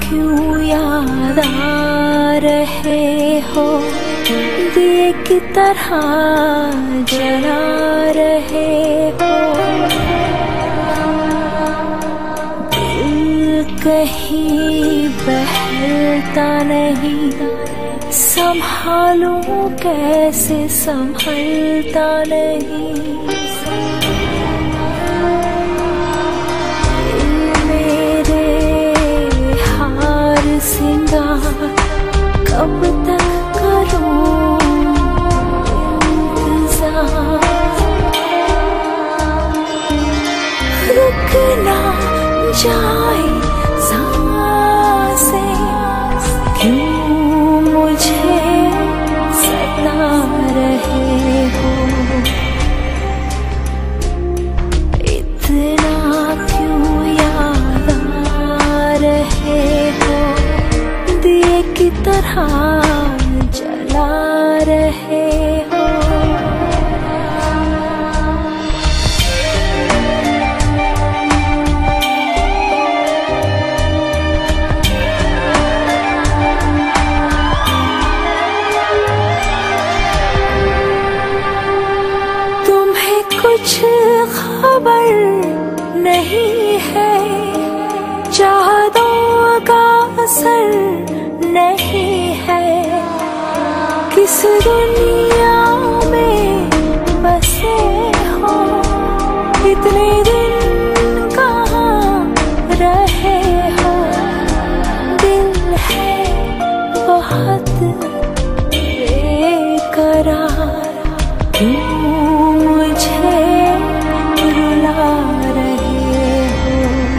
क्यों याद आ रहे हो, दिए की तरह जला रहे हो। दिल कहीं बहलता नहीं, संभालूं कैसे संभलता नहीं। कब तक करूं इंतजार, रुक ना जाए सांसें, क्यों मुझे सता रहे हो। इतना क्यों याद आ रहे हो, दिए की तरह जला रहे हो। तुम्हें कुछ खबर नहीं है, चाहतों का असर नहीं है, किस दुनिया में बसे हो, इतने दिन कहाँ रहे हो। दिल है बहुत बेकरार, क्यों मुझे रुला रहे हो।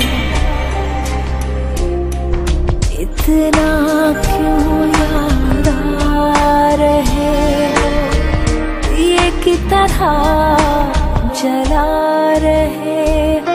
इतना क्यों याद आ रहे हो, ये की तरह जला रहे हो।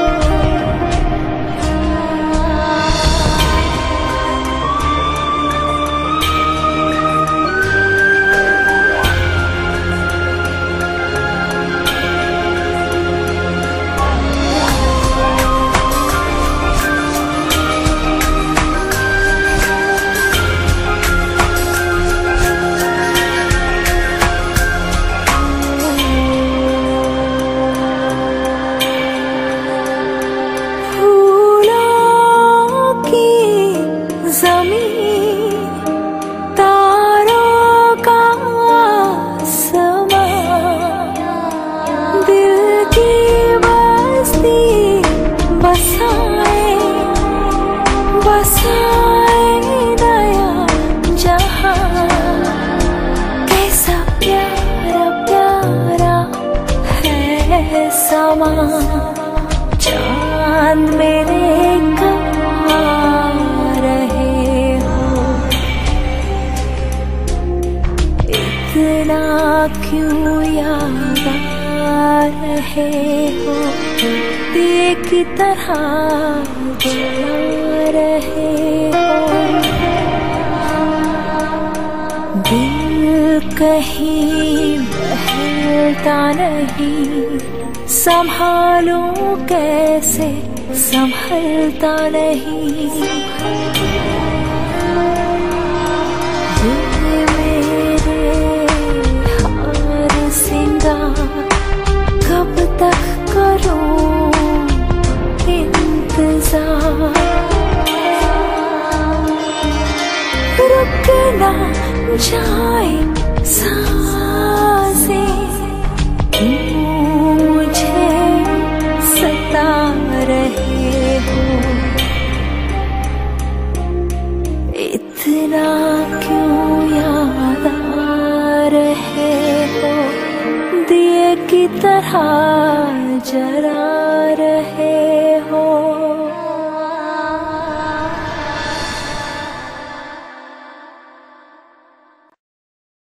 चांद मेरे कब आ रहे हो, इतना क्यों याद आ रहे हो, दिए की तरह जला रहे हो। दिल कहीं बहलता नहीं, संभालूं कैसे संभलता नहीं। दिल मेरे हार सिंगार, कब तक करूं इंतजार, रुक ना जाए सांसें, मुझे सता रहे हो। इतना क्यों याद आ रहे हो, दिए की तरह जला